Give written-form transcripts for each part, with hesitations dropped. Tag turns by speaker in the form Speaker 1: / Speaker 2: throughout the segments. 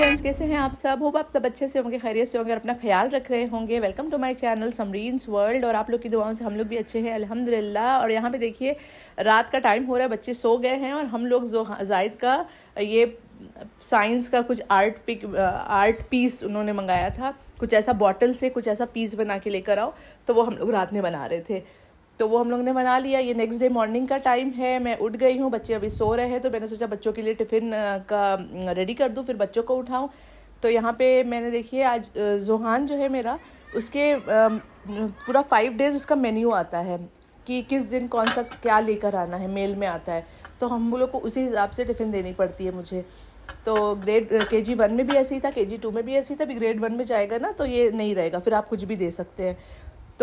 Speaker 1: Friends, कैसे हैं आप सब? होप आप सब अच्छे से होंगे, खैरियत से होंगे और अपना ख्याल रख रहे होंगे। Welcome to my channel Samreen's world. और आप लोग की दुआओं से हम लोग भी अच्छे हैं अल्हम्दुलिल्लाह। और यहाँ पे देखिए रात का टाइम हो रहा है, बच्चे सो गए हैं और हम लोग जो जायद का ये साइंस का कुछ आर्ट पीस उन्होंने मंगाया था, कुछ ऐसा बॉटल से कुछ ऐसा पीस बना के लेकर आओ, तो वो हम लोग रात में बना रहे थे। तो वो हम लोग ने बना लिया। ये नेक्स्ट डे मॉर्निंग का टाइम है, मैं उठ गई हूँ, बच्चे अभी सो रहे हैं, तो मैंने सोचा बच्चों के लिए टिफ़िन का रेडी कर दूँ, फिर बच्चों को उठाऊँ। तो यहाँ पे मैंने देखिए आज जोहान जो है मेरा, उसके पूरा 5 डेज़ उसका मेन्यू आता है कि किस दिन कौन सा क्या लेकर आना है, मेल में आता है। तो हम लोग को उसी हिसाब से टिफ़िन देनी पड़ती है मुझे। तो ग्रेड KG 1 में भी ऐसे ही था, KG 2 में भी ऐसे ही था। अभी ग्रेड 1 में जाएगा ना तो ये नहीं रहेगा, फिर आप कुछ भी दे सकते हैं। तो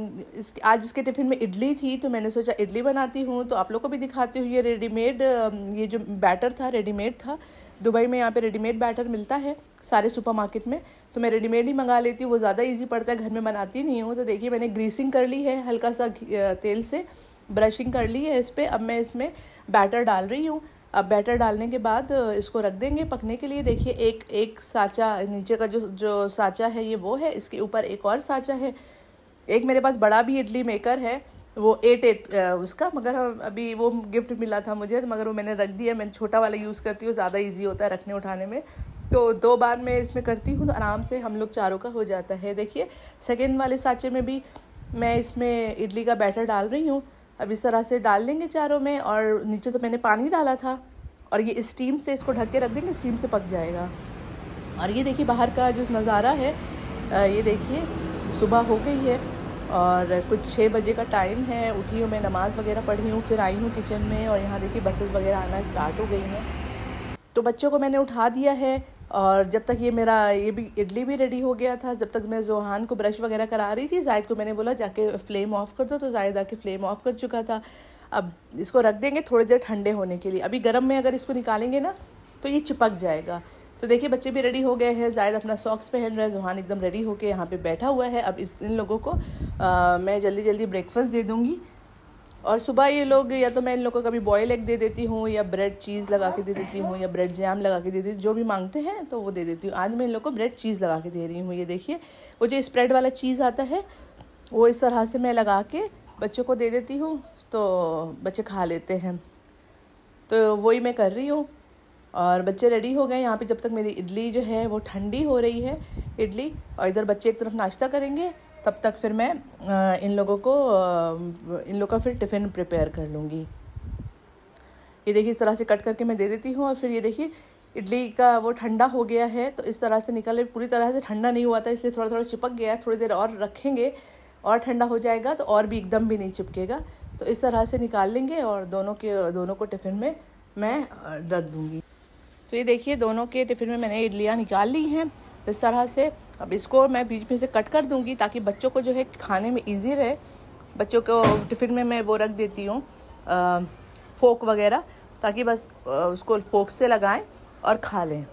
Speaker 1: आज इसके टिफ़िन में इडली थी, तो मैंने सोचा इडली बनाती हूँ, तो आप लोग को भी दिखाती हूँ। ये रेडीमेड, ये जो बैटर था रेडीमेड था। दुबई में यहाँ पे रेडीमेड बैटर मिलता है सारे सुपरमार्केट में, तो मैं रेडीमेड ही मंगा लेती हूँ, वो ज़्यादा इजी पड़ता है, घर में बनाती नहीं हूँ। तो देखिए मैंने ग्रीसिंग कर ली है, हल्का सा तेल से ब्रशिंग कर ली है इस पर। अब मैं इसमें बैटर डाल रही हूँ। अब बैटर डालने के बाद इसको रख देंगे पकने के लिए। देखिए एक साँचा, नीचे का जो साँचा है ये वो है, इसके ऊपर एक और साँचा है। एक मेरे पास बड़ा भी इडली मेकर है, वो 8 उसका, मगर अभी वो गिफ्ट मिला था मुझे, मगर वो मैंने रख दिया। मैं छोटा वाला यूज़ करती हूँ, ज़्यादा इजी होता है रखने उठाने में। तो 2 बार मैं इसमें करती हूँ, तो आराम से हम लोग चारों का हो जाता है। देखिए सेकेंड वाले साँचे में भी मैं इसमें इडली का बैटर डाल रही हूँ। अब इस तरह से डाल लेंगे चारों में, और नीचे तो मैंने पानी डाला था, और ये स्टीम से इसको ढक के रख देंगे, स्टीम से पक जाएगा। और ये देखिए बाहर का जो नज़ारा है, ये देखिए सुबह हो गई है और कुछ 6 बजे का टाइम है। उठी हूँ मैं, नमाज़ वगैरह पढ़ी हूँ, फिर आई हूँ किचन में, और यहाँ देखिए बसेस वगैरह आना स्टार्ट हो गई हैं। तो बच्चों को मैंने उठा दिया है, और जब तक ये मेरा ये भी इडली भी रेडी हो गया था, जब तक मैं जोहान को ब्रश वगैरह करा रही थी, जायद को मैंने बोला जाके फ्लेम ऑफ़ कर दो, तो जायद आके फ्लेम ऑफ़ कर चुका था। अब इसको रख देंगे थोड़ी देर ठंडे होने के लिए। अभी गर्म में अगर इसको निकालेंगे ना तो ये चिपक जाएगा। तो देखिए बच्चे भी रेडी हो गए हैं, जायद अपना सॉक्स पहन रहा है, जोहान एकदम रेडी होके यहाँ पे बैठा हुआ है। अब इन लोगों को मैं जल्दी जल्दी ब्रेकफास्ट दे दूँगी। और सुबह ये लोग, या तो मैं इन लोगों को कभी बॉयल एग दे देती हूँ, या ब्रेड चीज़ लगा के दे देती हूँ, या ब्रेड जैम लगा के दे देती हूँ, जो भी मांगते हैं तो वो दे देती हूँ। आज मैं इन लोग को ब्रेड चीज़ लगा के दे रही हूँ। ये देखिए वो जो स्प्रेड वाला चीज़ आता है, वो इस तरह से मैं लगा के बच्चों को दे देती हूँ, तो बच्चे खा लेते हैं। तो वही मैं कर रही हूँ। और बच्चे रेडी हो गए यहाँ पे। जब तक मेरी इडली जो है वो ठंडी हो रही है इडली, और इधर बच्चे एक तरफ नाश्ता करेंगे, तब तक फिर मैं इन लोग का फिर टिफ़िन प्रिपेयर कर लूँगी। ये देखिए इस तरह से कट करके मैं दे देती हूँ। और फिर ये देखिए इडली का वो ठंडा हो गया है, तो इस तरह से निकल, पूरी तरह से ठंडा नहीं हुआ था इसलिए थोड़ा थोड़ा चिपक गया। थोड़ी देर और रखेंगे और ठंडा हो जाएगा तो और भी एकदम भी नहीं चिपकेगा। तो इस तरह से निकाल लेंगे और दोनों को टिफ़िन में मैं रख दूँगी। तो ये देखिए दोनों के टिफ़िन में मैंने इडलियाँ निकाल ली हैं इस तरह से। अब इसको मैं बीच में से कट कर दूँगी ताकि बच्चों को जो है खाने में इजी रहे। बच्चों को टिफ़िन में मैं वो रख देती हूँ फोक वगैरह, ताकि बस उसको फोक से लगाएं और खा लें।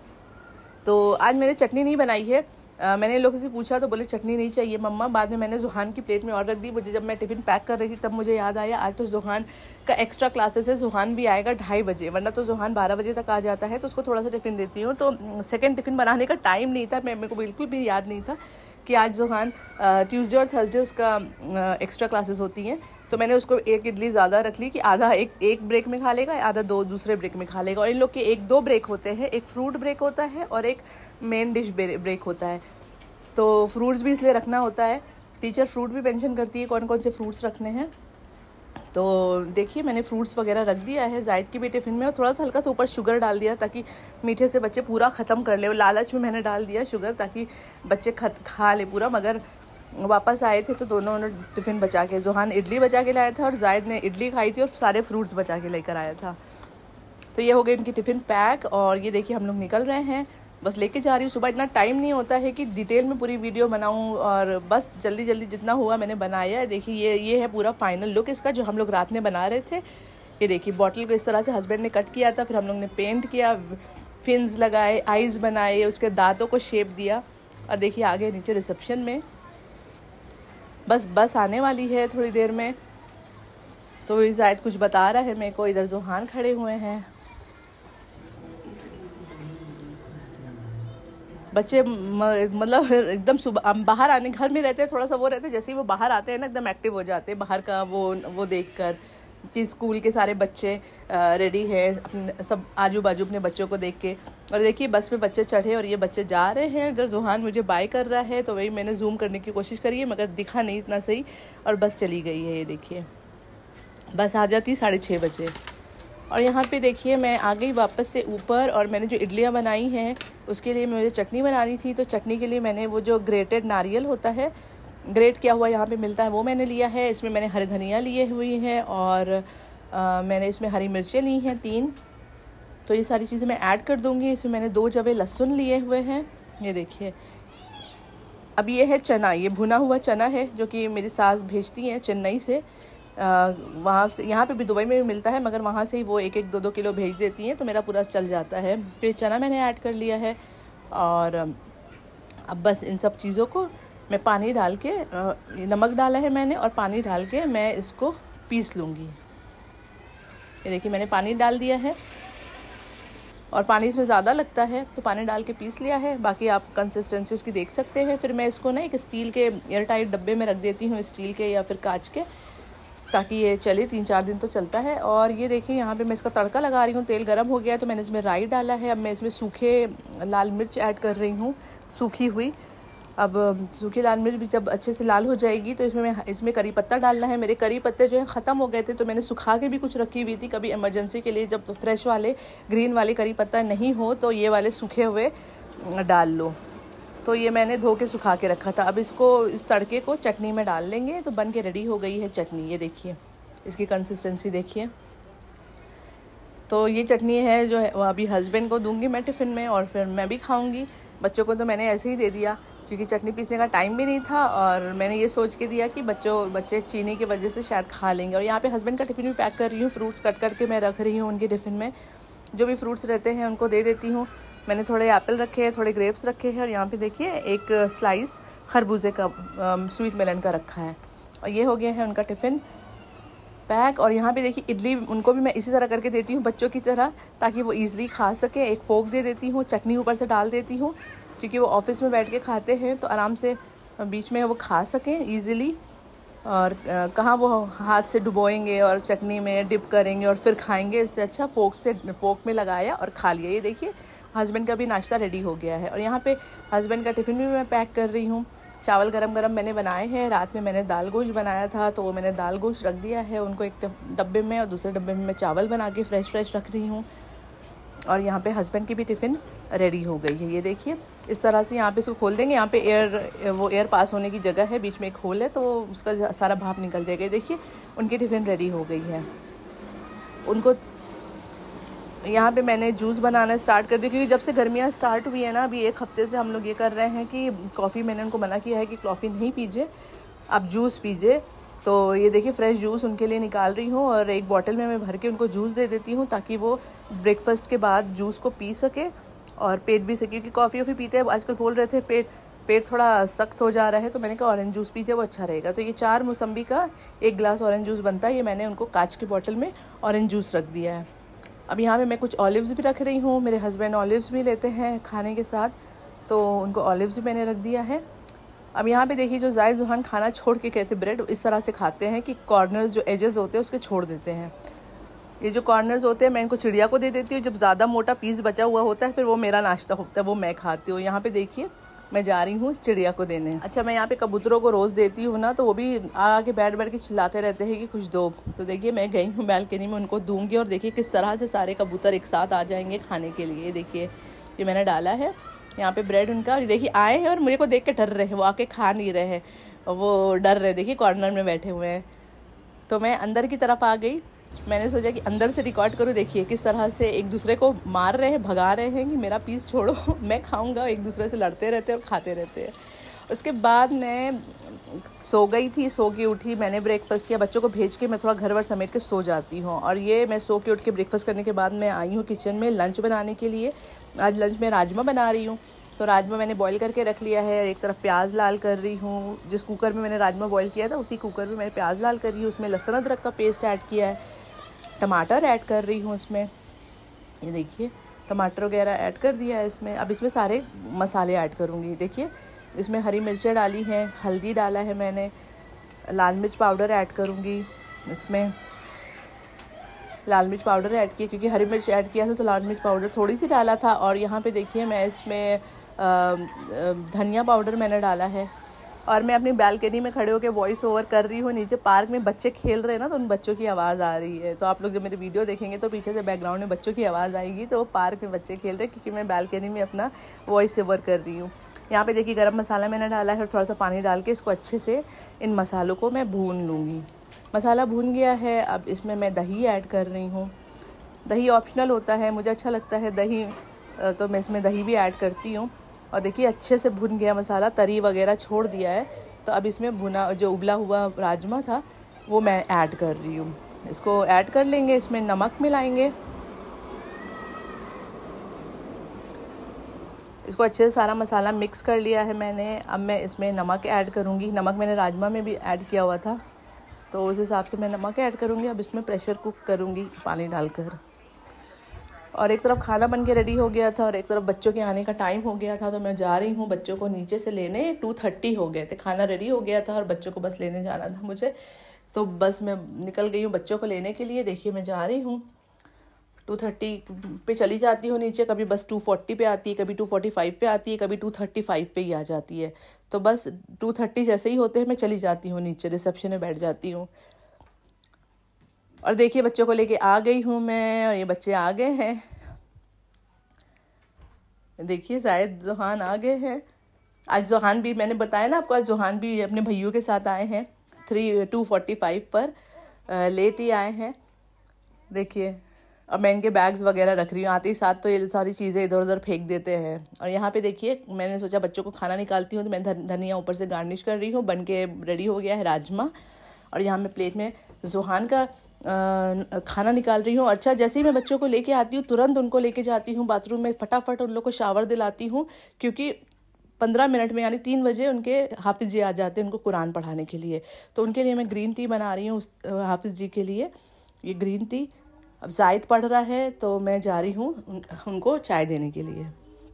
Speaker 1: तो आज मैंने चटनी नहीं बनाई है। मैंने लोगों से पूछा तो बोले चटनी नहीं चाहिए मम्मा। बाद में मैंने जोहान की प्लेट में और रख दी। मुझे जब मैं टिफ़िन पैक कर रही थी तब मुझे याद आया आज तो जोहान का एक्स्ट्रा क्लासेस है, जोहान भी आएगा 2:30 बजे, वरना तो जोहान 12 बजे तक आ जाता है, तो उसको थोड़ा सा टिफ़िन देती हूँ। तो सेकंड टिफ़िन बनाने का टाइम नहीं था, मेरे को बिल्कुल भी याद नहीं था कि आज जोहान ट्यूसडे और थर्सडे उसका एक्स्ट्रा क्लासेस होती हैं। तो मैंने उसको एक इडली ज़्यादा रख ली कि आधा एक ब्रेक में खा लेगा, आधा दूसरे ब्रेक में खा लेगा। और इन लोग के 1-2 ब्रेक होते हैं, एक फ्रूट ब्रेक होता है और एक मेन डिश ब्रेक होता है। तो फ्रूट्स भी इसलिए रखना होता है, टीचर फ्रूट भी मेंशन करती है कौन कौन से फ्रूट्स रखने हैं। तो देखिए मैंने फ्रूट्स वगैरह रख दिया है जायद की भी टिफ़िन में, और थोड़ा सा हल्का सा ऊपर शुगर डाल दिया ताकि मीठे से बच्चे पूरा ख़त्म कर ले। लालच में मैंने डाल दिया शुगर ताकि बच्चे खा ले पूरा, मगर वापस आए थे तो दोनों ने टिफ़िन बचा के, जोहान इडली बचा के लाया था और जायद ने इडली खाई थी और सारे फ्रूट्स बचा के लेकर आया था। तो ये हो गए इनकी टिफ़िन पैक। और ये देखिए हम लोग निकल रहे हैं, बस लेके जा रही हूँ। सुबह इतना टाइम नहीं होता है कि डिटेल में पूरी वीडियो बनाऊँ, और बस जल्दी जल्दी जितना हुआ मैंने बनाया है। देखिए ये है पूरा फाइनल लुक इसका, जो हम लोग रात में बना रहे थे। ये देखिए बॉटल को इस तरह से हस्बैंड ने कट किया था, फिर हम लोग ने पेंट किया, फिन्स लगाए, आइज़ बनाए, उसके दांतों को शेप दिया। और देखिए आगे नीचे रिसेप्शन में बस आने वाली है थोड़ी देर में। तो जायद कुछ बता रहा है मेरे को, इधर जोहान खड़े हुए हैं। बच्चे मतलब एकदम सुबह बाहर आने, घर में रहते हैं थोड़ा सा वो रहते हैं, जैसे ही वो बाहर आते हैं ना एकदम एक्टिव हो जाते हैं बाहर का वो देखकर कि स्कूल के सारे बच्चे रेडी हैं, अपने सब आजू बाजू अपने बच्चों को देख के। और देखिए बस में बच्चे चढ़े और ये बच्चे जा रहे हैं। इधर जुहान मुझे बाय कर रहा है, तो वही मैंने जूम करने की कोशिश करी है मगर दिखा नहीं इतना सही, और बस चली गई है। ये देखिए बस आ जाती 6:30 बजे। और यहाँ पे देखिए मैं आ गई वापस से ऊपर, और मैंने जो इडलियाँ बनाई हैं उसके लिए मुझे चटनी बनानी थी। तो चटनी के लिए मैंने वो जो ग्रेटेड नारियल होता है, ग्रेट किया हुआ यहाँ पे मिलता है, वो मैंने लिया है। इसमें मैंने हरी धनिया लिए हुई हैं, और मैंने इसमें हरी मिर्चें ली हैं 3। तो ये सारी चीज़ें मैं ऐड कर दूँगी। इसमें मैंने 2 जवे लहसुन लिए हुए हैं, ये देखिए। अब ये है चना, ये भुना हुआ चना है जो कि मेरी सास भेजती हैं चेन्नई से। वहाँ से, यहाँ पे भी दुबई में भी मिलता है मगर वहाँ से ही वो 1-1, 2-2 किलो भेज देती हैं, तो मेरा पूरा चल जाता है। तो ये चना मैंने ऐड कर लिया है, और अब बस इन सब चीज़ों को मैं पानी डाल के, नमक डाला है मैंने, और पानी डाल के मैं इसको पीस लूँगी। ये देखिए मैंने पानी डाल दिया है, और पानी इसमें ज़्यादा लगता है तो पानी डाल के पीस लिया है। बाकी आप कंसिस्टेंसी उसकी देख सकते हैं। फिर मैं इसको ना एक स्टील के एयर टाइट डब्बे में रख देती हूँ, स्टील के या फिर कांच के, ताकि ये चले 3-4 दिन तो चलता है। और ये देखिए यहाँ पे मैं इसका तड़का लगा रही हूँ। तेल गरम हो गया है तो मैंने इसमें राई डाला है। अब मैं इसमें सूखे लाल मिर्च ऐड कर रही हूँ, सूखी हुई। अब सूखी लाल मिर्च भी जब अच्छे से लाल हो जाएगी तो इसमें करी पत्ता डालना है। मेरे करी पत्ते जो है ख़त्म हो गए थे, तो मैंने सुखा के भी कुछ रखी हुई थी, कभी इमरजेंसी के लिए जब फ्रेश वाले ग्रीन वाले करी पत्ता नहीं हो तो ये वाले सूखे हुए डाल लो। तो ये मैंने धो के सुखा के रखा था। अब इसको, इस तड़के को चटनी में डाल लेंगे तो बन के रेडी हो गई है चटनी। ये देखिए इसकी कंसिस्टेंसी देखिए। तो ये चटनी है जो है वो अभी हस्बैंड को दूंगी मैं टिफ़िन में, और फिर मैं भी खाऊंगी। बच्चों को तो मैंने ऐसे ही दे दिया क्योंकि चटनी पीसने का टाइम भी नहीं था, और मैंने ये सोच के दिया कि बच्चे चीनी की वजह से शायद खा लेंगे। और यहाँ पे हस्बैंड का टिफ़िन भी पैक कर रही हूँ, फ्रूट्स कट करके मैं रख रही हूँ उनके टिफ़िन में। जो भी फ्रूट्स रहते हैं उनको दे देती हूँ। मैंने थोड़े एप्पल रखे हैं, थोड़े ग्रेप्स रखे हैं, और यहाँ पे देखिए एक स्लाइस खरबूजे का स्वीट मेलन का रखा है। और ये हो गया है उनका टिफ़िन पैक। और यहाँ पे देखिए इडली उनको भी मैं इसी तरह करके देती हूँ बच्चों की तरह, ताकि वो ईज़िली खा सके। एक फोक दे देती हूँ, चटनी ऊपर से डाल देती हूँ, क्योंकि वो ऑफिस में बैठ के खाते हैं तो आराम से बीच में वो खा सकें ईज़िली। और कहाँ वो हाथ से डुबोएंगे और चटनी में डिप करेंगे और फिर खाएंगे। इससे अच्छा फोक में लगाया और खा लिया। ये देखिए हस्बैंड का भी नाश्ता रेडी हो गया है। और यहाँ पे हस्बैंड का टिफ़िन भी मैं पैक कर रही हूँ। चावल गरम गरम मैंने बनाए हैं। रात में मैंने दाल गोश्त बनाया था, तो वो मैंने दाल गोश्त रख दिया है उनको एक डब्बे में, और दूसरे डब्बे में मैं चावल बना के फ्रेश रख रही हूँ। और यहाँ पे हस्बैंड की भी टिफ़िन रेडी हो गई है। ये देखिए इस तरह से यहाँ पे इसको खोल देंगे। यहाँ पे एयर पास होने की जगह है, बीच में एक होल है, तो उसका सारा भाप निकल जाएगा। देखिए उनकी टिफ़िन रेडी हो गई है। उनको यहाँ पे मैंने जूस बनाना स्टार्ट कर दिया, क्योंकि जब से गर्मियाँ स्टार्ट हुई है ना, अभी 1 हफ्ते से हम लोग ये कर रहे हैं कि कॉफ़ी, मैंने उनको मना किया है कि कॉफ़ी नहीं पीजिए, आप जूस पीजिए। तो ये देखिए फ्रेश जूस उनके लिए निकाल रही हूँ, और एक बॉटल में मैं भर के उनको जूस दे देती हूँ, ताकि वो ब्रेकफास्ट के बाद जूस को पी सके और पेट भी सके। क्योंकि कॉफ़ी पीते हैं आजकल, बोल रहे थे पेट थोड़ा सख्त हो जा रहा है, तो मैंने कहा ऑरेंज जूस पीजिए, वो अच्छा रहेगा। तो ये 4 मौसम्बी का 1 गिलास ऑरेंज जूस बनता है। ये मैंने उनको कांच की बॉटल में ऑरेंज जूस रख दिया है। अब यहाँ पे मैं कुछ ऑलिव्स भी रख रही हूँ। मेरे हस्बैंड ऑलिव्स भी लेते हैं खाने के साथ, तो उनको ऑलिव्स भी मैंने रख दिया है। अब यहाँ पे देखिए जो जायद जुहान खाना छोड़ के कहते ब्रेड इस तरह से खाते हैं कि कॉर्नर्स जो एजेस होते हैं उसके छोड़ देते हैं। ये जो कॉर्नर्स होते हैं मैं इनको चिड़िया को दे देती हूँ। जब ज़्यादा मोटा पीस बचा हुआ होता है फिर वो मेरा नाश्ता होता है, वो मैं खाती हूँ। यहाँ पे देखिए मैं जा रही हूँ चिड़िया को देने। अच्छा, मैं यहाँ पे कबूतरों को रोज़ देती हूँ ना, तो वो भी आके बैठ के चिल्लाते रहते हैं कि कुछ दो। तो देखिए मैं गई हूँ बैल्कनी में, उनको दूंगी, और देखिए किस तरह से सारे कबूतर एक साथ आ जाएंगे खाने के लिए। देखिए ये मैंने डाला है यहाँ पे ब्रेड उनका, और देखिए आए हैं और मुझे को देख के डर रहे हैं, वो आके खा नहीं रहे हैं, वो डर रहे, देखिए कॉर्नर में बैठे हुए हैं। तो मैं अंदर की तरफ आ गई, मैंने सोचा कि अंदर से रिकॉर्ड करूँ। देखिए किस तरह से एक दूसरे को मार रहे हैं, भगा रहे हैं कि मेरा पीस छोड़ो, मैं खाऊंगा। एक दूसरे से लड़ते रहते हैं और खाते रहते हैं। उसके बाद मैं सो गई थी, सो के उठी, मैंने ब्रेकफास्ट किया, बच्चों को भेज के मैं थोड़ा घर वर समेट के सो जाती हूँ। और ये मैं सो के उठ के ब्रेकफास्ट करने के बाद मैं आई हूँ किचन में लंच बनाने के लिए। आज लंच में राजमा बना रही हूँ। तो राजमा मैंने बॉईल करके रख लिया है। एक तरफ प्याज लाल कर रही हूँ, जिस कुकर में मैंने राजमा बॉईल किया था उसी कुकर में मैंने प्याज लाल कर रही हूँ। उसमें लहसुन अदरक का पेस्ट ऐड किया है, टमाटर ऐड कर रही हूँ उसमें। ये देखिए टमाटर वगैरह ऐड कर दिया है इसमें। अब इसमें सारे मसाले ऐड करूँगी। देखिए इसमें हरी मिर्चें डाली हैं, हल्दी डाला है मैंने, लाल मिर्च पाउडर ऐड करूँगी। इसमें लाल मिर्च पाउडर ऐड किया क्योंकि हरी मिर्च ऐड किया था तो लाल मिर्च पाउडर थोड़ी सी डाला था। और यहाँ पे देखिए मैं इसमें धनिया पाउडर मैंने डाला है। और मैं अपनी बालकनी में खड़े होकर वॉइस ओवर कर रही हूँ। नीचे पार्क में बच्चे खेल रहे हैं ना, तो उन बच्चों की आवाज़ आ रही है। तो आप लोग जब मेरी वीडियो देखेंगे तो पीछे से बैकग्राउंड में बच्चों की आवाज़ आएगी, तो पार्क में बच्चे खेल रहे हैं क्योंकि मैं बालकनी में अपना वॉइस ओवर कर रही हूँ। यहाँ पे देखिए गरम मसाला मैंने डाला है और थोड़ा सा पानी डाल के इसको अच्छे से इन मसालों को मैं भून लूँगी। मसाला भून गया है, अब इसमें मैं दही ऐड कर रही हूँ। दही ऑप्शनल होता है, मुझे अच्छा लगता है दही, तो मैं इसमें दही भी ऐड करती हूँ। और देखिए अच्छे से भुन गया मसाला, तरी वगैरह छोड़ दिया है। तो अब इसमें भुना जो उबला हुआ राजमा था वो मैं ऐड कर रही हूँ। इसको ऐड कर लेंगे, इसमें नमक मिलाएंगे, इसको अच्छे से सारा मसाला मिक्स कर लिया है मैंने। अब मैं इसमें नमक ऐड करूँगी। नमक मैंने राजमा में भी ऐड किया हुआ था, तो उस हिसाब से मैं नमक ऐड करूँगी। अब इसमें प्रेशर कुक करूँगी पानी डालकर। और एक तरफ खाना बन के रेडी हो गया था और एक तरफ बच्चों के आने का टाइम हो गया था, तो मैं जा रही हूँ बच्चों को नीचे से लेने। 2:30 हो गए थे, खाना रेडी हो गया था और बच्चों को बस लेने जाना था मुझे, तो बस मैं निकल गई हूँ बच्चों को लेने के लिए। देखिए मैं जा रही हूँ, 2:30 पे चली जाती हूँ नीचे। कभी बस 2:40 पे आती है, कभी 2:45 पे आती है, कभी 2:35 पे ही आ जाती है। तो बस 2:30 जैसे ही होते हैं मैं चली जाती हूँ नीचे, रिसेप्शन में बैठ जाती हूँ। और देखिए बच्चों को लेके आ गई हूँ मैं और ये बच्चे आ गए हैं। देखिए शायद जोहान आ गए हैं। आज जोहान भी, मैंने बताया ना आपको, आज जोहान भी अपने भैयों के साथ आए हैं। 2:45 पर लेट ही आए हैं। देखिए अब मैं इनके बैग्स वगैरह रख रही हूँ। आते ही साथ तो ये सारी चीज़ें इधर उधर फेंक देते हैं। और यहाँ पे देखिए मैंने सोचा बच्चों को खाना निकालती हूँ, तो मैं धनिया ऊपर से गार्निश कर रही हूँ। बन के रेडी हो गया है राजमा। और यहाँ मैं प्लेट में जोहान का खाना निकाल रही हूँ। अच्छा, जैसे ही मैं बच्चों को लेके आती हूँ तुरंत उनको लेके जाती हूँ बाथरूम में, फटाफट उन लोग को शावर दिलाती हूँ, क्योंकि 15 मिनट में यानी 3 बजे उनके हाफिज़ जी आ जाते हैं उनको कुरान पढ़ाने के लिए। तो उनके लिए मैं ग्रीन टी बना रही हूँ हाफिज़ जी के लिए। ये ग्रीन टी, अब जायद पढ़ रहा है तो मैं जा रही हूँ उनको चाय देने के लिए।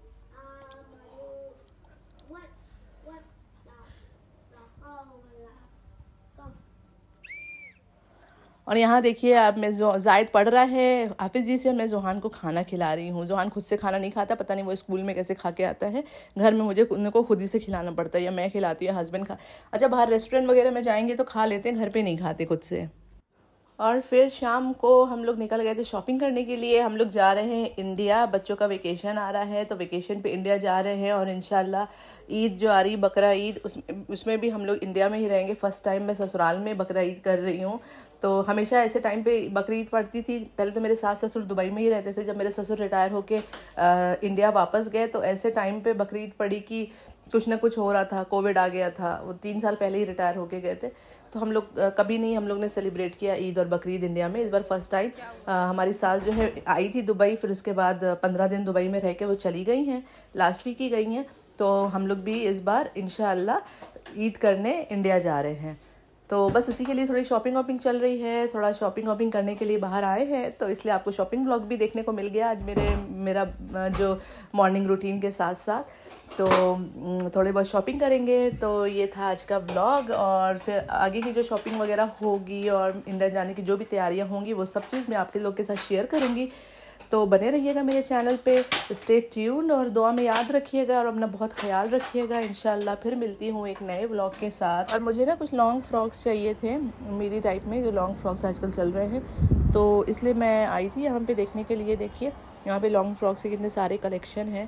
Speaker 1: और यहाँ देखिए अब मैं जायद पढ़ रहा है हाफिज़ जी से, मैं जोहान को खाना खिला रही हूँ। जोहान खुद से खाना नहीं खाता, पता नहीं वो स्कूल में कैसे खा के आता है। घर में मुझे उनको खुद ही से खिलाना पड़ता है, या मैं खिलाती हूँ, हस्बैंड खा। अच्छा, बाहर रेस्टोरेंट वगैरह में जाएंगे तो खा लेते हैं, घर पे नहीं खाते खुद से। और फिर शाम को हम लोग निकल गए थे शॉपिंग करने के लिए। हम लोग जा रहे हैं इंडिया, बच्चों का वेकेशन आ रहा है तो वेकेशन पे इंडिया जा रहे हैं। और इंशाल्लाह ईद जो आ रही, बकरा ईद, उसमें भी हम लोग इंडिया में ही रहेंगे। फर्स्ट टाइम मैं ससुराल में बकरा ईद कर रही हूँ। तो हमेशा ऐसे टाइम पे बकरी ईद पड़ती थी। पहले तो मेरे सास ससुर दुबई में ही रहते थे। जब मेरे ससुर रिटायर होके इंडिया वापस गए तो ऐसे टाइम पे बकरी ईद पड़ी कि कुछ ना कुछ हो रहा था, कोविड आ गया था। वो 3 साल पहले ही रिटायर होके गए थे, तो हम लोग कभी नहीं हम लोग ने सेलिब्रेट किया ईद और बकरीद इंडिया में। इस बार फर्स्ट टाइम हमारी सास जो है आई थी दुबई, फिर उसके बाद 15 दिन दुबई में रह के वो चली गई हैं, लास्ट वीक ही गई हैं। तो हम लोग भी इस बार इंशाअल्लाह ईद करने इंडिया जा रहे हैं। तो बस उसी के लिए थोड़ी शॉपिंग वॉपिंग चल रही है, थोड़ा शॉपिंग वॉपिंग करने के लिए बाहर आए हैं, तो इसलिए आपको शॉपिंग व्लॉग भी देखने को मिल गया आज मेरा जो मॉर्निंग रूटीन के साथ साथ। तो थोड़ी बहुत शॉपिंग करेंगे। तो ये था आज का व्लॉग। और फिर आगे की जो शॉपिंग वगैरह होगी और इंडिया जाने की जो भी तैयारियां होंगी वो सब चीज़ मैं आपके लोग के साथ शेयर करूँगी। तो बने रहिएगा मेरे चैनल पे, स्टे ट्यून्ड, और दुआ में याद रखिएगा और अपना बहुत ख्याल रखिएगा। इंशाल्लाह फिर मिलती हूँ एक नए व्लॉग के साथ। और मुझे ना कुछ लॉन्ग फ्रॉक्स चाहिए थे मेरी टाइप में, जो लॉन्ग फ्रॉक्स आजकल चल रहे हैं, तो इसलिए मैं आई थी यहाँ पे देखने के लिए। देखिए यहाँ पे लॉन्ग फ्रॉक्स के कितने सारे कलेक्शन हैं,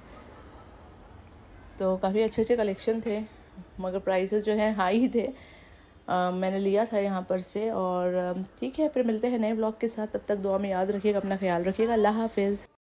Speaker 1: तो काफ़ी अच्छे अच्छे कलेक्शन थे, मगर प्राइसेस जो है हाई ही थे। मैंने लिया था यहाँ पर से। और ठीक है, फिर मिलते हैं नए व्लॉग के साथ। तब तक दुआ में याद रखिएगा, अपना ख्याल रखिएगा। अल्लाह हाफिज़।